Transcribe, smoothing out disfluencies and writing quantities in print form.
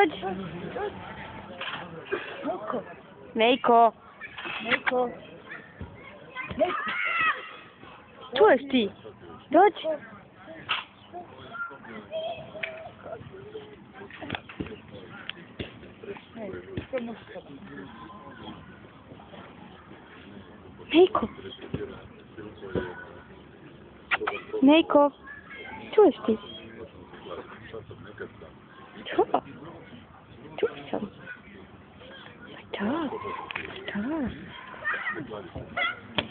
dođi. Nejko. Nejko. Nejko. Čuješ ti? Dođi. Nejko. Nejko. Čuješ ti? Čo? Čuo sam. Šta? Šta?